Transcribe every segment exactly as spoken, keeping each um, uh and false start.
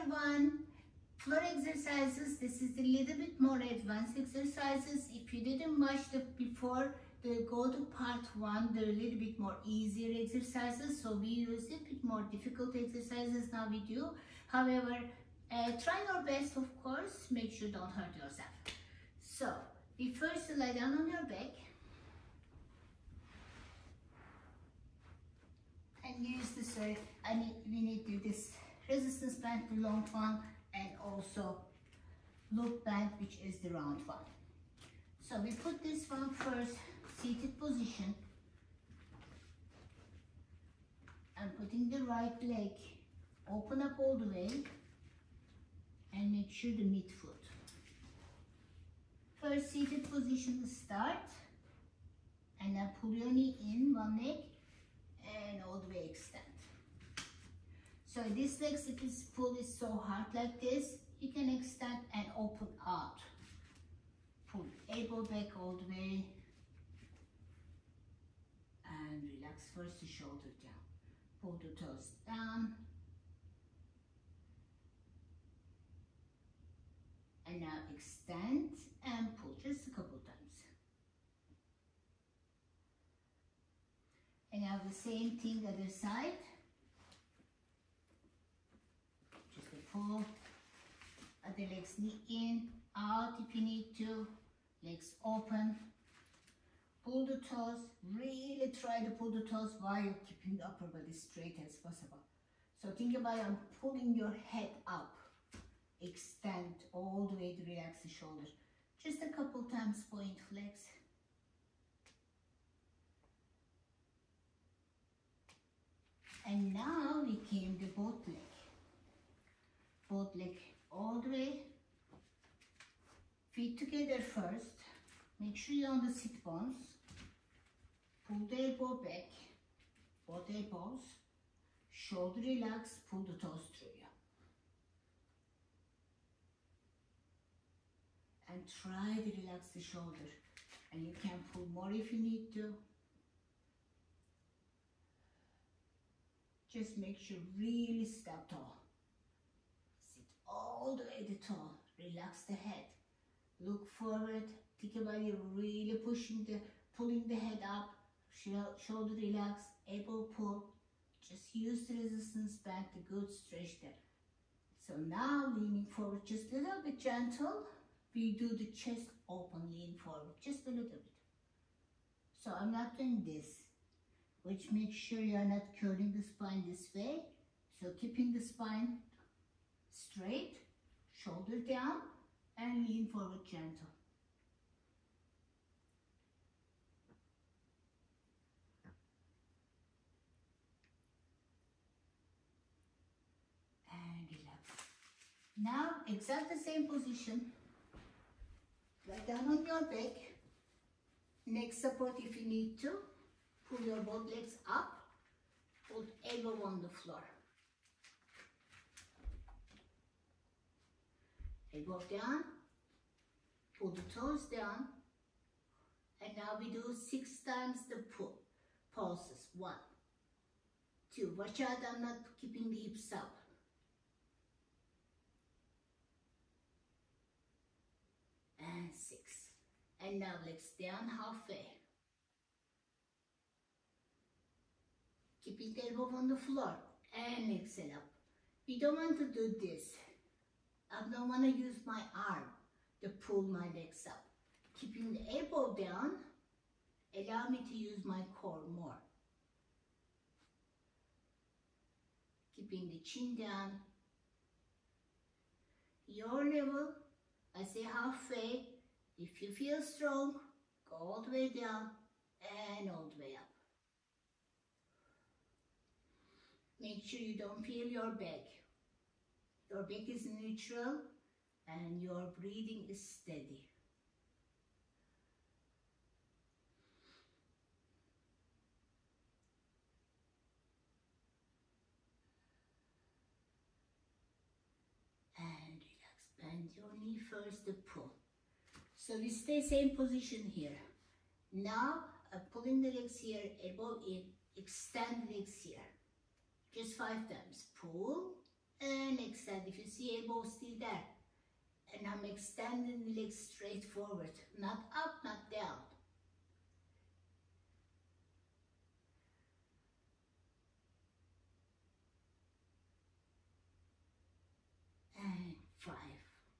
everyone. Floor exercises. This is a little bit more advanced exercises. If you didn't watch the before, the go to part one. They're a little bit more easier exercises. So we use a bit more difficult exercises now we do. However, uh, try your best, of course. Make sure don't hurt yourself. So we first lie down on your back and use this. Uh, I need we need to do this resistance band, the long one, and also loop band, which is the round one. So we put this one first, seated position. I'm putting the right leg, open up all the way, and make sure the midfoot. First seated position start, and then pull your knee in, one leg, and all the way extend. So this leg, if this pull is so hard like this, you can extend and open out. Pull elbow back all the way, and relax first the shoulder down. Pull the toes down, and now extend and pull just a couple times. And now the same thing other side. Just a pull, other legs knee in, out if you need to, legs open. Pull the toes, really try to pull the toes while you're keeping the upper body straight as possible. So think about I'm pulling your head up, extend all the way to relax the shoulders. Just a couple times, point flex. And now we came to both leg. Both leg all the way. Feet together first. Make sure you're on the sit bones. Pull the elbow back. Both elbows. Shoulder relax. Pull the toes through you. And try to relax the shoulder. And you can pull more if you need to. Just make sure really step tall. Sit all the way to tall. Relax the head. Look forward. Think about you really pushing the, pulling the head up. Shoulder relax. Elbow pull. Just use the resistance band. The good stretch there. So now leaning forward just a little bit gentle. We do the chest open, lean forward just a little bit. So I'm not doing this, which makes sure you're not curling the spine this way. So keeping the spine straight, shoulder down, and lean forward gentle. And relax. Now, exact the same position. Lie down on your back. Neck support if you need to. Pull your both legs up. Put elbow on the floor. Elbow down. Pull the toes down. And now we do six times the pull. Pulses. One. Two. Watch out, I'm not keeping the hips up. And six. And now legs down halfway. Keeping the elbow on the floor and exhale up. We don't want to do this. I don't want to use my arm to pull my legs up. Keeping the elbow down, allow me to use my core more. Keeping the chin down. Your level, I say halfway. If you feel strong, go all the way down and all the way up. Make sure you don't feel your back. Your back is neutral and your breathing is steady. And relax. Bend your knee first to pull. So we stay same position here. Now I'm pulling the legs here, elbow in, extend legs here. Just five times. Pull, and extend. If you see elbow still there, and I'm extending the legs straight forward, not up, not down. And five.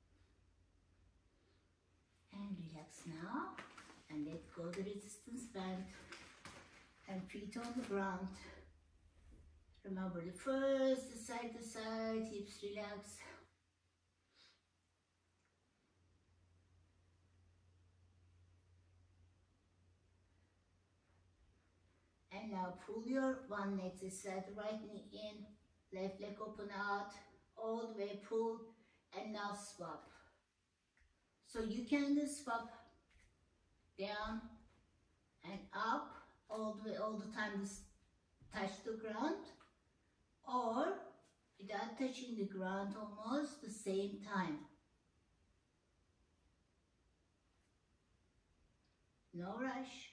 And relax now, and let go the resistance band, and feet on the ground. Remember the first, the side to side, hips relax. And now pull your one leg this side, right knee in, left leg open out, all the way pull, and now swap. So you can just swap down and up, all the way, all the time, just touch the ground, or without touching the ground almost the same time. No rush.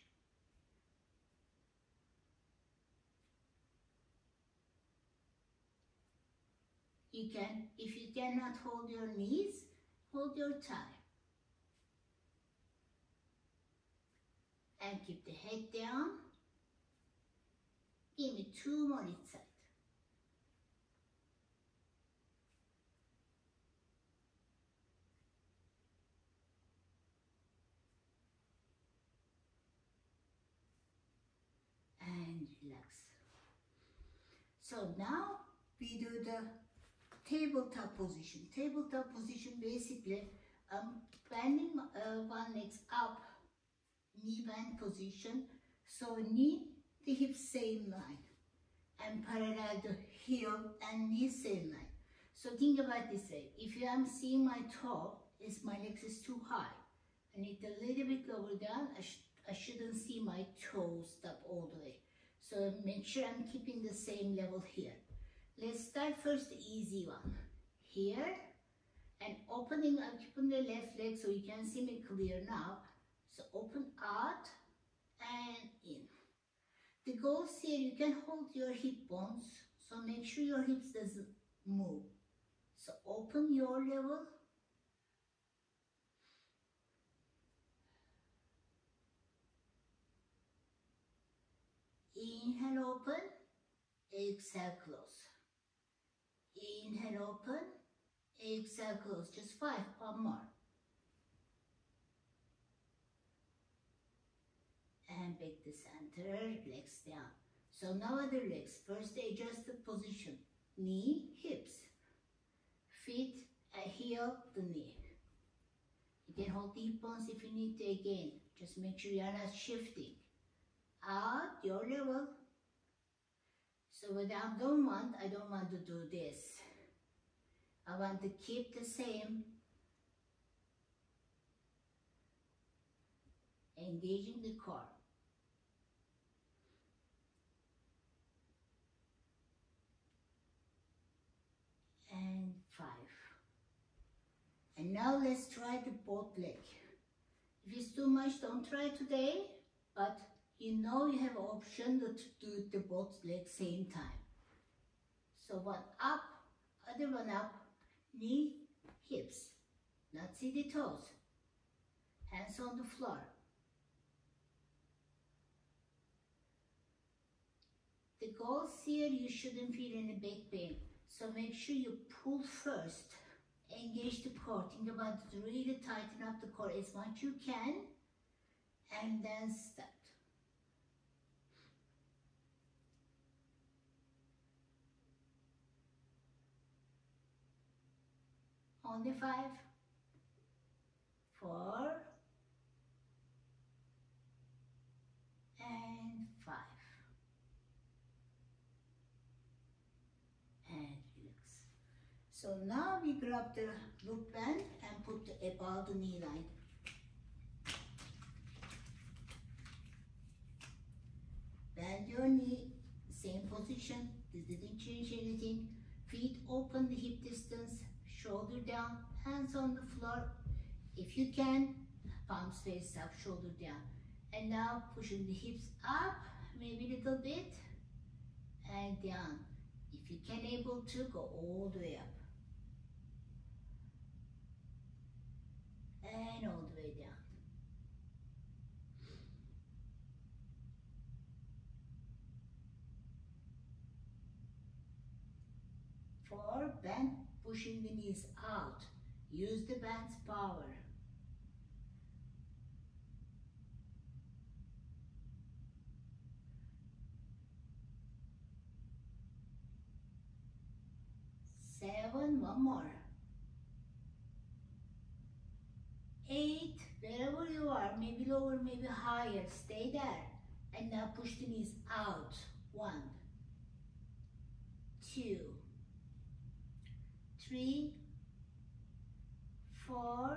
You can, if you cannot hold your knees, hold your thigh. And keep the head down. Give me two more each side. And relax. So now we do the tabletop position. Tabletop position basically um, bending uh, one leg up, knee bend position. So knee, the hip same line, and parallel the heel and knee same line. So think about this way. If you am seeing my toe, is my legs is too high. I need a little bit lower down. I, sh I shouldn't see my toes up all the way. So make sure I'm keeping the same level here. Let's start first the easy one. Here, and opening, I'm keeping the left leg so you can see me clear now. So open out and in. The goal here, you can hold your hip bones, so make sure your hips doesn't move. So open your level. Inhale, open. Exhale, close. Inhale, open. Exhale, close. Just five, one more. And back to center, legs down. So now other legs. First adjust the position. Knee, hips. Feet, uh, heel, the knee. You can hold the hip bones if you need to again. Just make sure you are not shifting. Out, your level. So what I don't want, I don't want to do this. I want to keep the same. Engaging the core. And five. And now let's try the both leg. If it's too much, don't try today, but you know you have an option to do the both legs same time. So one up, other one up, knee, hips, not see the toes, hands on the floor. The goal here, you shouldn't feel any back pain. So make sure you pull first, engage the core. Think about it, really tighten up the core as much you can, and then start. On the five, four, and five. And relax. So now we grab the loop band and put above the knee line. Bend your knee, same position. This didn't change anything. Feet open the hip distance. Shoulder down, hands on the floor. If you can, palms face up, shoulder down. And now pushing the hips up, maybe a little bit, and down. If you can able to, go all the way up. And all the way down. Four, bend, pushing the knees out. Use the band's power. Seven, one more. Eight, wherever you are, maybe lower, maybe higher, stay there. And now push the knees out. One, two, three, four,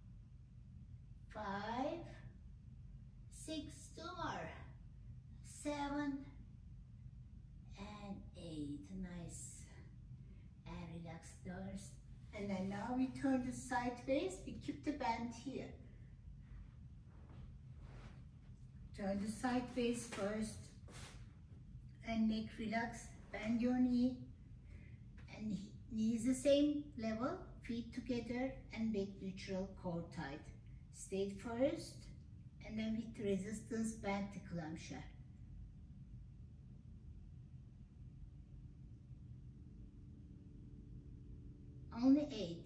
five, six, two more, seven, and eight. Nice. And relax those. And then now we turn the sideways. We keep the band here. Turn the sideways first. And neck relax. Bend your knee. And knees the same level. Feet together and back neutral, core tight. Straight first. And then with resistance, bend the clamshell. Only eight.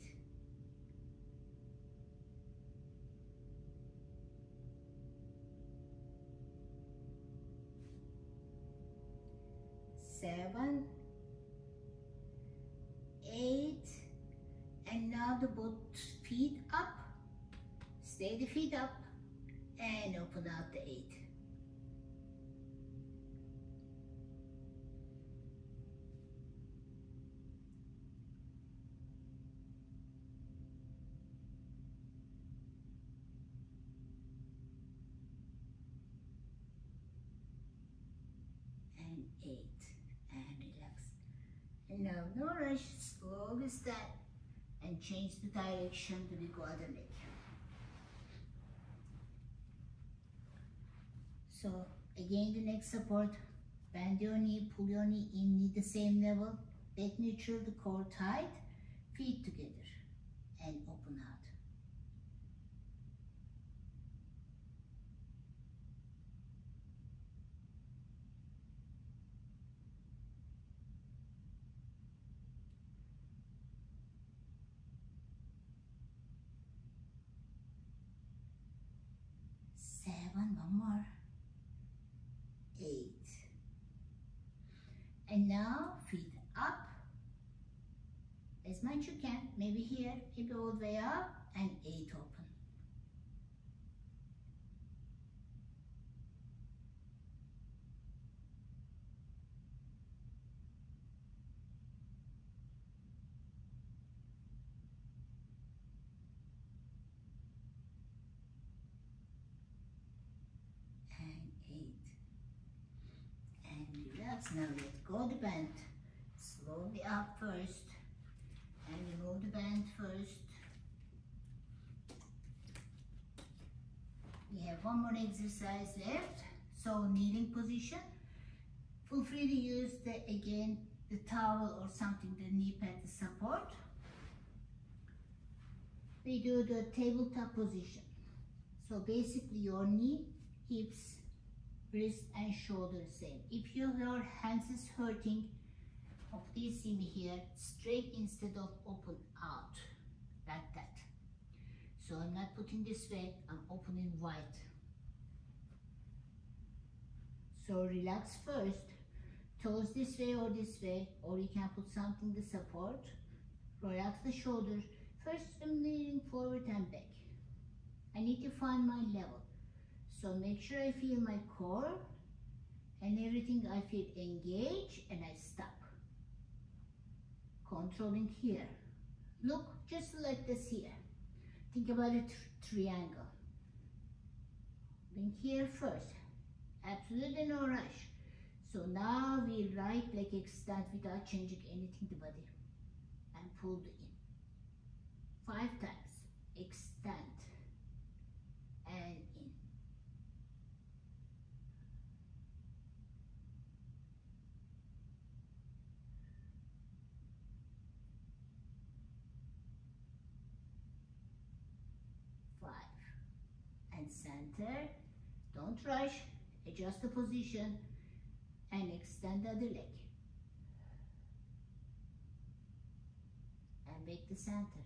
Seven. Eight. And now the both feet up. Stay the feet up. And open out the eight. Eight, and relax. And now no rush, slowly stand and change the direction to the other leg. So again the next support, bend your knee, pull your knee in, knee the same level, back neutral, the core tight, feet together and open out. Seven, one more, eight, and now feet up as much you can, maybe here, maybe all the way up, and eight open. Now let go the band. Slowly up first. And remove the band first. We have one more exercise left. So kneeling position. Feel free to use the again the towel or something, the knee pad to support. We do the tabletop position. So basically your knee, hips, wrist and shoulder same. If your hands is hurting, please see me here, straight instead of open out, like that. So I'm not putting this way, I'm opening wide. So relax first, toes this way or this way, or you can put something to support. Relax the shoulders. First I'm leaning forward and back. I need to find my level. So make sure I feel my core and everything I feel engaged and I stop. Controlling here. Look just like this here. Think about a tr triangle. Being here first. Absolutely no rush. So now we right leg extend without changing anything the body. And pull the in. Five times. Extend. And in. center. Don't rush. Adjust the position and extend the other leg. And back to center.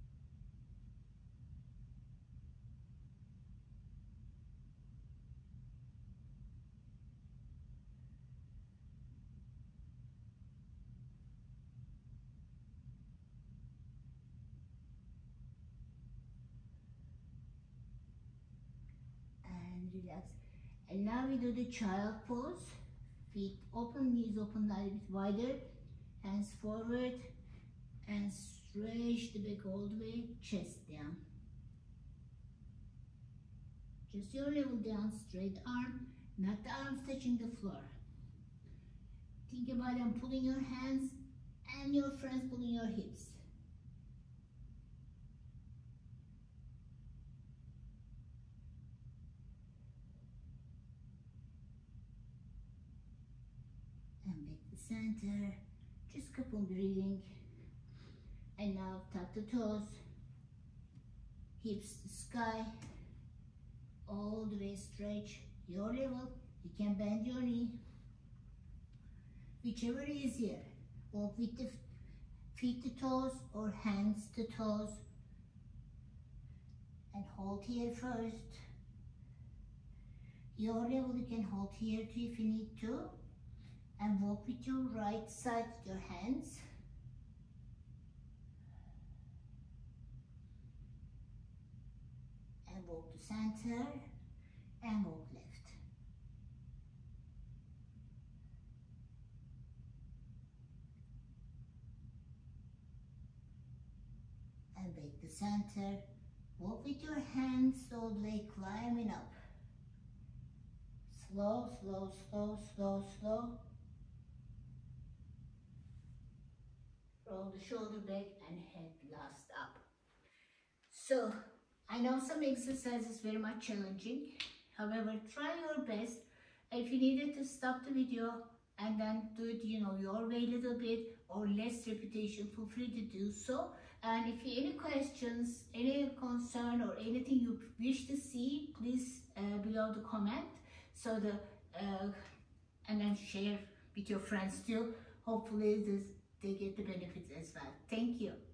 And relax. And now we do the child pose. Feet open, knees open a little bit wider, hands forward, and stretch the back all the way, chest down. Just your level down, straight arm, not the arms touching the floor. Think about them pulling your hands and your friends pulling your hips. And back to center. Just keep on breathing. And now tap the toes, hips to sky, all the way stretch your level. You can bend your knee, whichever is easier. Walk with the feet to toes or hands to toes. And hold here first. Your level you can hold here too if you need to. And walk with your right side with your hands. And walk to center and walk left. And back to center. Walk with your hands all the way climbing up. Slow, slow, slow, slow, slow. Roll the shoulder back and head last up. So, I know some exercises very much challenging. However, try your best. If you needed to stop the video and then do it, you know, your way a little bit or less repetition, feel free to do so. And if you have any questions, any concern or anything you wish to see, please uh, below the comment. So the uh, and then share with your friends too. Hopefully this, they get the benefits as well. Thank you.